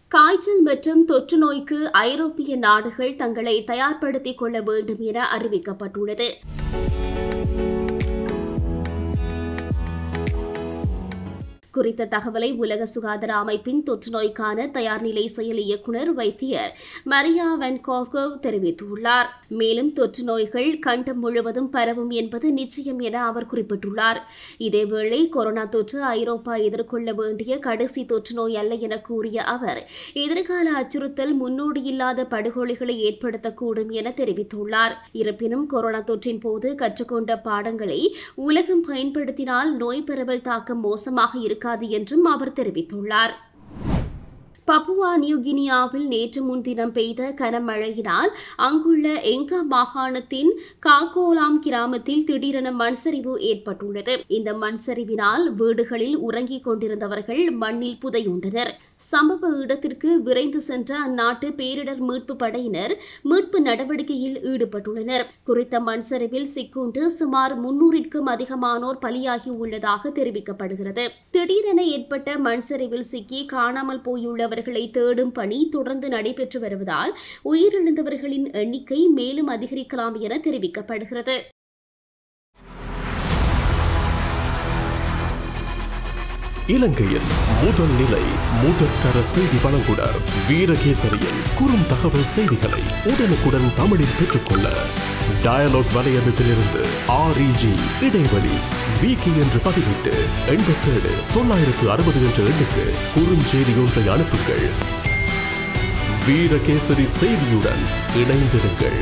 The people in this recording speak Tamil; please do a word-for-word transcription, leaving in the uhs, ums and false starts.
காய்ச்சல் மற்றும் தொற்று நோய்க்கு ஐரோப்பிய நாடுகள் தங்களை தயார்படுத்திக் கொள்ள வேண்டும் என அறிவிக்கப்பட்டுள்ளது. குறித்த தகவலை உலக சுகாதார அமைப்பின் தொற்று நோய்க்கான தயார்நிலை செயல் இயக்குநர் வைத்தியர் மரியா வென்கோவ் தெரிவித்துள்ளார். மேலும் தொற்று நோய்கள் கண்டம் முழுவதும் பரவும் என்பது நிச்சயம் என அவர் குறிப்பிட்டுள்ளார். இதேவேளை கொரோனா தொற்று ஐரோப்பா எதிர்கொள்ள வேண்டிய கடைசி தொற்று நோய் அல்ல என கூறிய அவர் எதிர்கால அச்சுறுத்தல் முன்னோடியில்லாத படுகொலைகளை ஏற்படுத்தக்கூடும் என தெரிவித்துள்ளார். இருப்பினும் கொரோனா தொற்றின் போது கற்றுக்கொண்ட பாடங்களை உலகம் பயன்படுத்தினால் நோய் பரவல் தாக்கம் மோசமாக இருக்காது என்றும் அவர் தெரிவித்துள்ளார். பப்புவா நியூகினியாவில் நேற்று முன்தினம் பெய்த கனமழையினால் அங்குள்ள எங்கா மாகாணத்தின் காகோலாம் கிராமத்தில் திடீரென மண்சரிவு ஏற்பட்டுள்ளது. இந்த மண்சரிவினால் வீடுகளில் உறங்கிக் கொண்டிருந்தவர்கள் மண்ணில் புதையுண்டனர். சம்பவ இடத்திற்கு விரைந்து சென்ற அந்நாட்டு பேரிடர் மீட்பு படையினர் மீட்பு நடவடிக்கையில் ஈடுபட்டுள்ளனர். குறித்த மண்சரிவில் சிக்குண்டு சுமார் முன்னூறுக்கும் அதிகமானோர் பலியாகி உள்ளதாக தெரிவிக்கப்படுகிறது. திடீரென ஏற்பட்ட மண்சரிவில் சிக்கி காணாமல் போயுள்ளவர் தேடும் பணி தொடர்ந்து நடைபெற்று வருவதால் உயிரிழந்தவர்களின் எண்ணிக்கை மேலும் அதிகரிக்கலாம் என தெரிவிக்கப்படுகிறது. இலங்கையின் முதல் நிலை முதற்கர செய்தி வழங்குனர் வீரகேசரியின் குறும் தகவல் செய்திகளை உடனுக்குடன் தமிழில் பெற்றுக்கொள்ள டயலாக் வலையமைப்பிலிருந்து ஆர்இஜி இடைவெளி வீக்கி என்று பதிவிட்டு எண்பத்தேழு தொள்ளாயிரத்து அறுபது என்ற எண்ணுக்கு குறுஞ்செய்தி ஒன்றை அனுப்புங்கள். வீரகேசரி செய்தியுடன் இணைந்திருங்கள்.